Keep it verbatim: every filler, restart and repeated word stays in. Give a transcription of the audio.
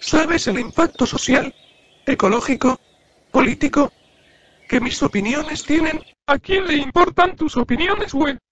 ¿Sabes el impacto social, ecológico, político que mis opiniones tienen? ¿A quién le importan tus opiniones, güey?